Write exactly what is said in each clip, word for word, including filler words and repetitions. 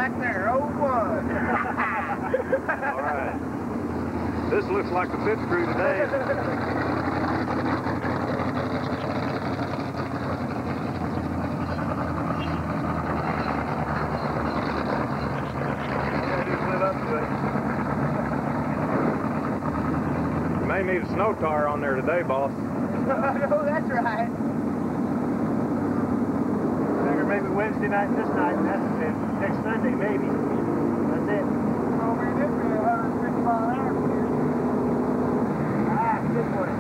right there, oh one. All right. This looks like the pit crew today. You may need a snow tire on there today, boss. Oh, that's right. Figure maybe Wednesday night, this night, and that's it. Next Sunday, maybe. That's it. Oh, man, this is one hundred fifty mile an hour here. Ah, good one.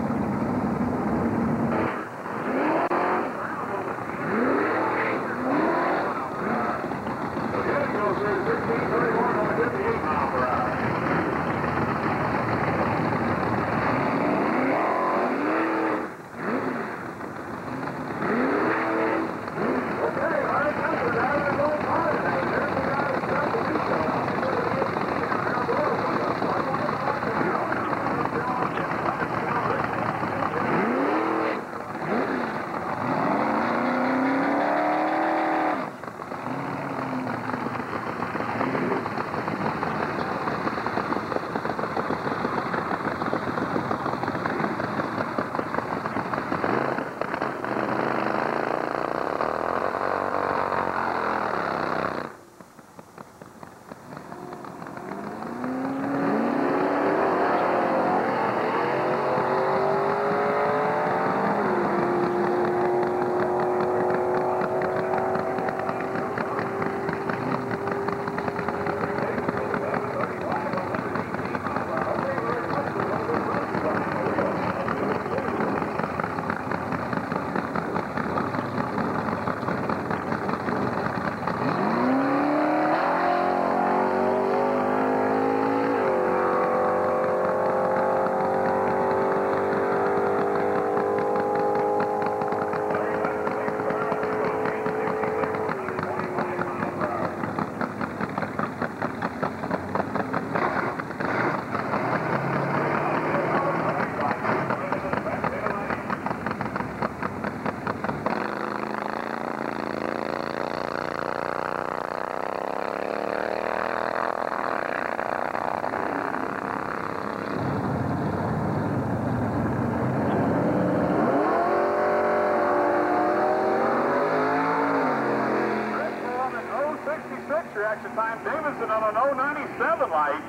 Reaction time, Davidson on an oh ninety-seven light.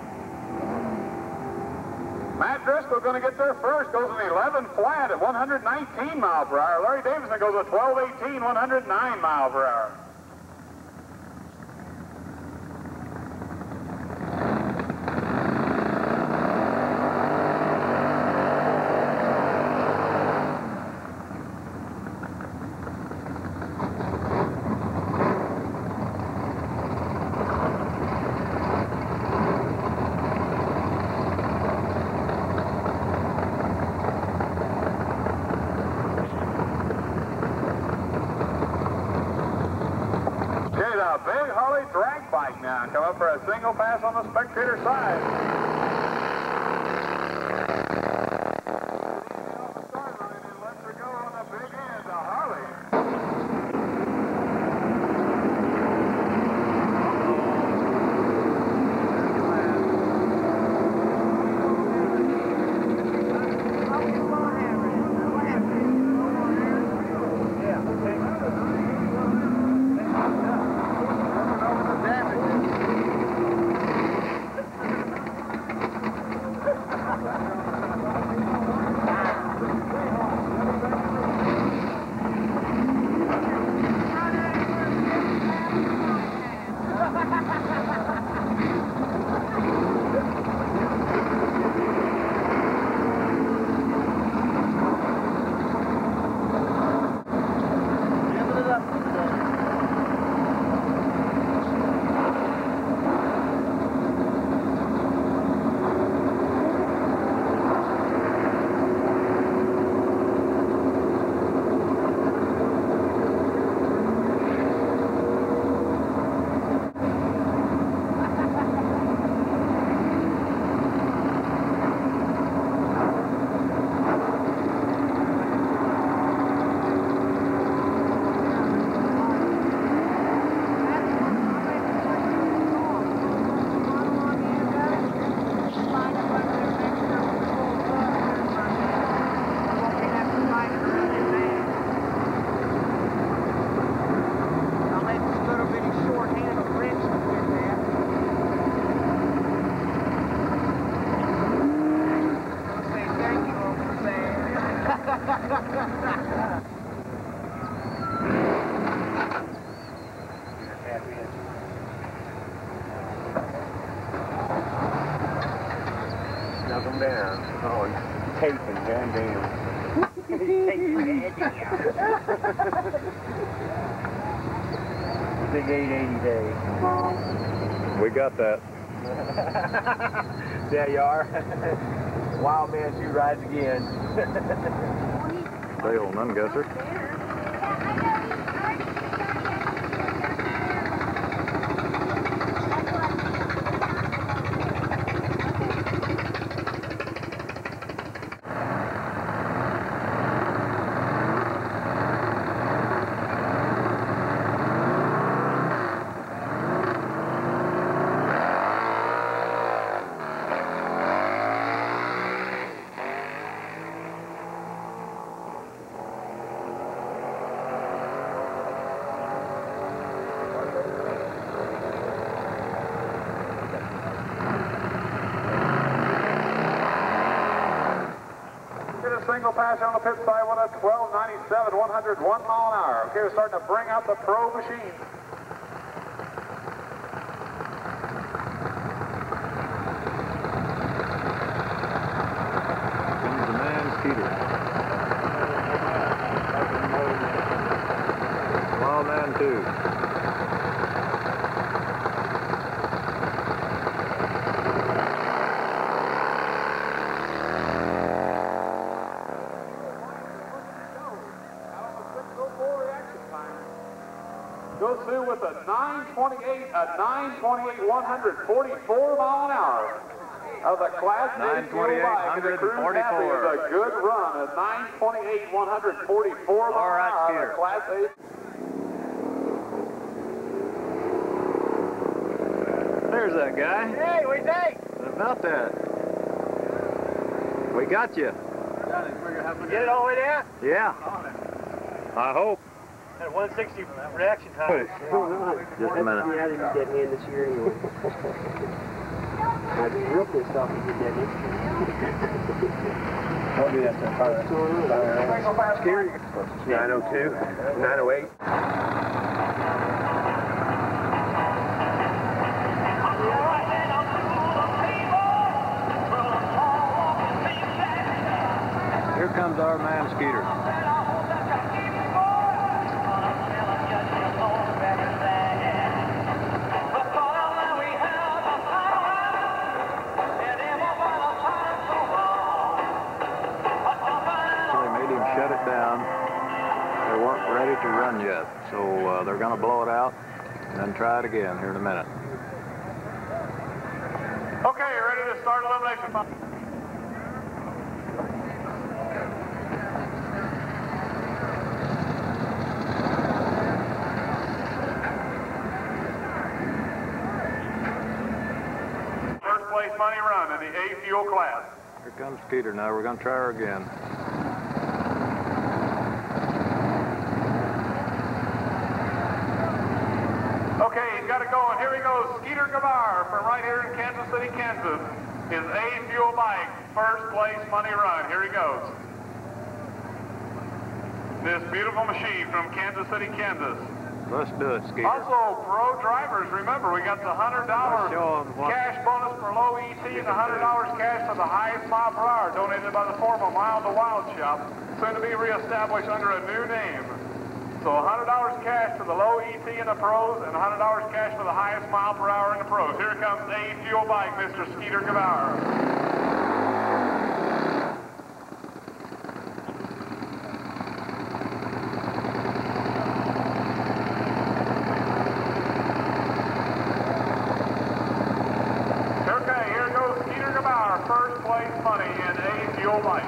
Matt Driscoll going to get there first, goes an eleven flat at one hundred nineteen mile per hour. Larry Davidson goes a twelve eighteen, one hundred nine mile per hour. Now, come up for a single pass on the spectator side. Knock them down. Oh, he's taping, goddamn. He's taping the edge Big eight eighty day. We got that. There you are. Wild man shoe rides again. Stay on, ungasser. Single pass on the pit side with a twelve ninety-seven, one hundred one mile an hour. Okay, we're starting to bring out the pro machine. Comes the man, Skeeter. Wild man, too. Goes through with a nine twenty-eight, a nine twenty-eight, one forty-four mile an hour of the Class nine twenty-eight, one forty-four. A good run, a nine twenty-eight, one forty-four mile an hour of the Class A. There's that guy. Hey, what do you think? About that. We got you. Get it all the way down? Yeah. I hope. At one sixty reaction time. Just a minute. I didn't get me in this year anyway. I'd be real pissed off if you did me. I'll do that to nine oh two, nine oh eight. Here comes our man, Skeeter. Shut it down. They weren't ready to run yet, so uh, they're going to blow it out and then try it again here in a minute. Okay, you ready to start elimination? First place money run in the A fuel class. Here comes Skeeter now. We're going to try her again. Okay, he's got it going. Here he goes. Skeeter Gavar from right here in Kansas City, Kansas. His A fuel bike, first place money run. Here he goes. This beautiful machine from Kansas City, Kansas. Let's do it, Skeeter. Also, pro drivers, remember, we got the one hundred dollars cash bonus for low E T and the one hundred dollars cash for the highest mile per hour donated by the former Mile to Wild Shop, soon to be reestablished under a new name. So one hundred dollars cash for the low E T in the pros and one hundred dollars cash for the highest mile per hour in the pros. Here comes A fuel bike, Mister Skeeter Gavar. First place money in A fuel bike.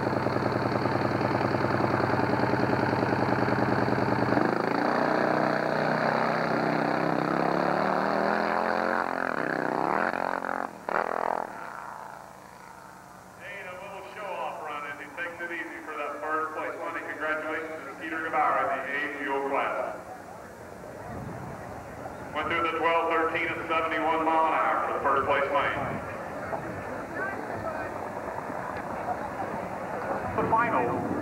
And a little show-off run as he takes it easy for that first place money. Congratulations to Skeeter Gavar in the A fuel class. Went through the twelve thirteen at seventy-one mile an hour for the first place money. The final